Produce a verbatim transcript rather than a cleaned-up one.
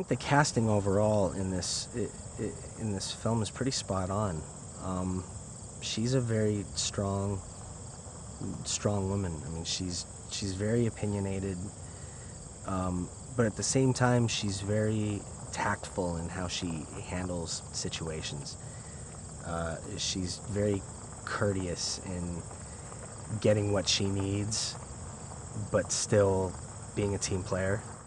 think the casting overall in this i- i- in this film is pretty spot on. Um, she's a very strong, strong woman. I mean, she's she's very opinionated, um, but at the same time, she's very tactful in how she handles situations. Uh, she's very courteous in getting what she needs, but still being a team player.